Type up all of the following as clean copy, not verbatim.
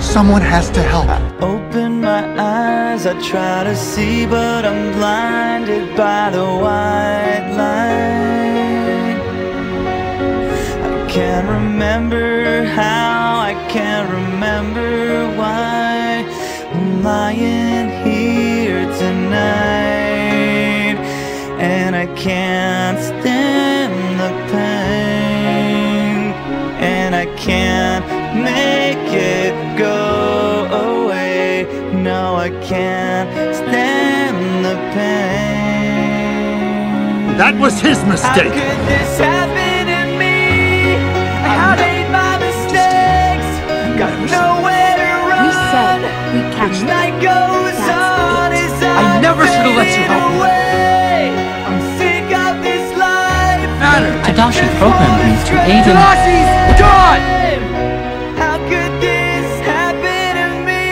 Someone has to help. I open my eyes, I try to see, but I'm blinded by the white light. I can't remember how, I can't remember why I'm lying here tonight, and I can't stand the pain, and I can't make it go away. No, I can't stand the pain. That was his mistake. How could this happen to me? I made my mistakes, got nowhere to run. We said we catch the night goes on as I never should have let you help me. I'm sick of this life. Tadashi programmed me to aid in... Tadashi's done! How could this happen to me?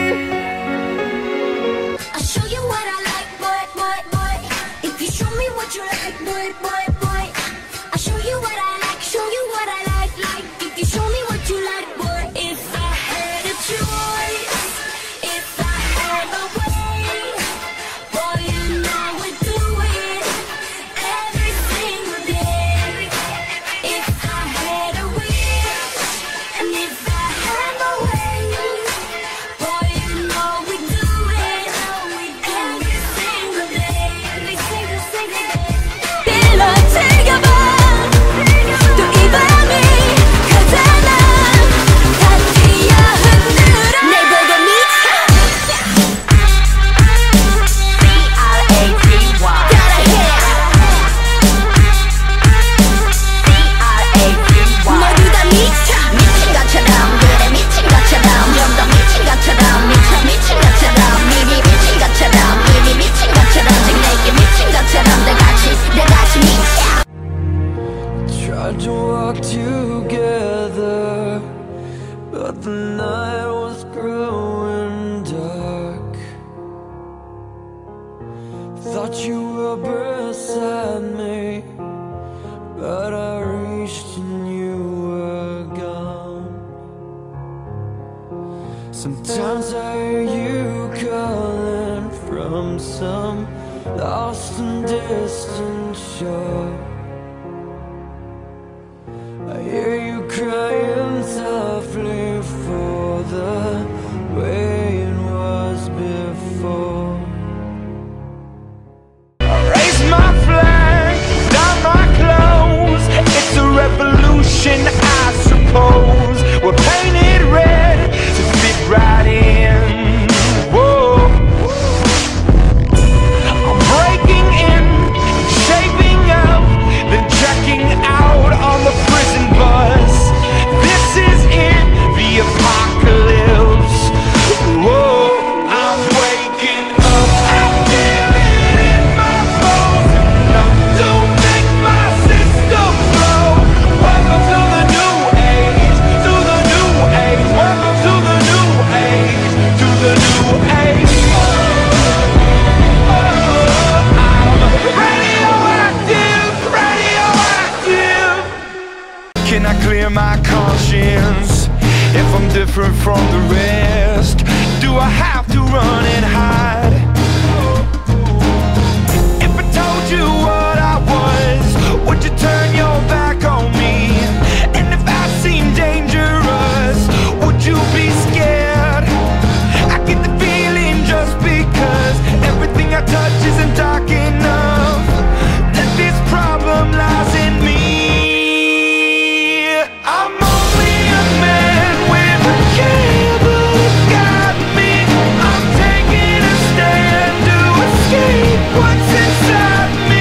I'll show you what I like, boy. If you show me what you like, boy. I'll show you what I like, like. If you show me what you like, boy. If I had a choice, if I had a way, boy, you know we'd do it every single day. If I had a wish, and if I had a way, boy, you know we'd do it every single day. 빌러지겨봐 또 이 밤이 가잖아 다치야 흔들어 날 보고 미쳐 C-R-A-T-Y gotta hit C-R-A-T-Y 모두 다 미쳐 미친 것처럼 그래 미친 것처럼 좀 더 미친 것처럼 미친 것처럼 이미 미친 것처럼 이미 미친 것처럼 지금 내게 미친 것처럼 다 같이 미쳐 Tried to walk together, but the night was growing dark. Thought you were beside me, but I reached and you were gone. Sometimes I hear you calling from some lost and distant shore. I hear you crying softly for the way it was before. I raise my flag, down my clothes. It's a revolution, I suppose. We're painted red to fit right in. Whoa. I'm breaking in, shaping up, then checking out on the prison bus. This is it, the apocalypse. Whoa, I'm waking up. I feel it in my bones. Enough to make my system blow. Welcome to the new age, to the new age. Welcome to the new age, to the new age. I'm radioactive. Can I clear my conscience if I'm different from the rest? Do I have to run and hide? If I told you what I was, would you turn your back on me? And if I seem dangerous, would you be scared? I get the feeling just because everything I touch isn't dark enough, that this problem lies in me. I'm only a man with a can, but it got me. I'm taking a stand to escape what's inside me.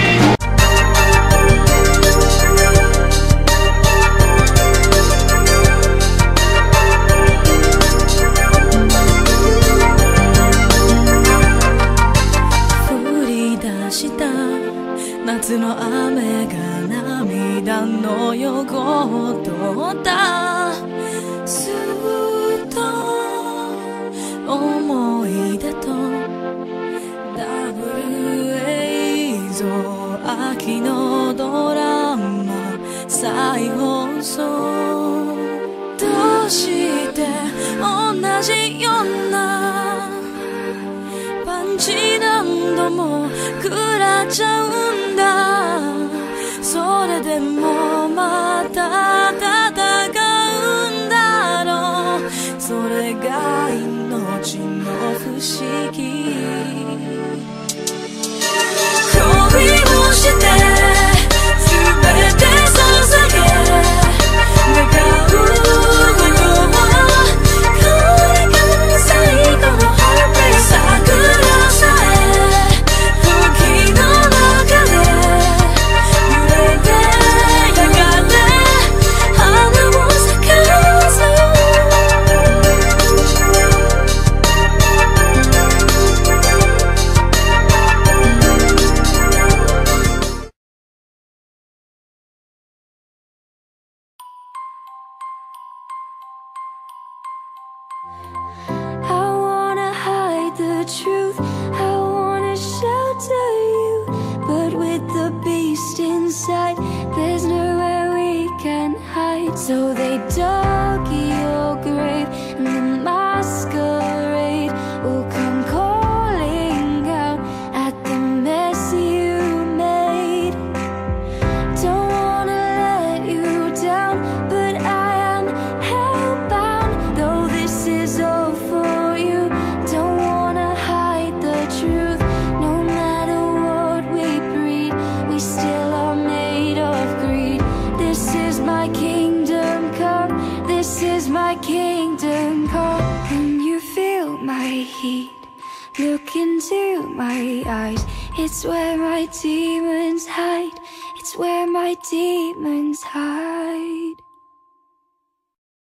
じようなパンチ何度も食らっちゃうんだ。それでもまた戦うんだろう。それが命の不思議。恋をして全て捧げ願うのはこれが最後のハートブレイク。桜さえ時の中で揺れてやがて花を咲かす。Truth, I wanna shelter you, but with the beast inside, there's nowhere we can hide. So they dug your grave, and the masquerade will come calling out at the mess you made. Don't wanna let you down, but I am hellbound. Though this is all for you, don't wanna hide the truth. No matter what we breed, we still are made of greed. This is my kingdom come, this is my kingdom come. Can you feel my heat? Look into my eyes. It's where my demons hide, it's where my demons hide.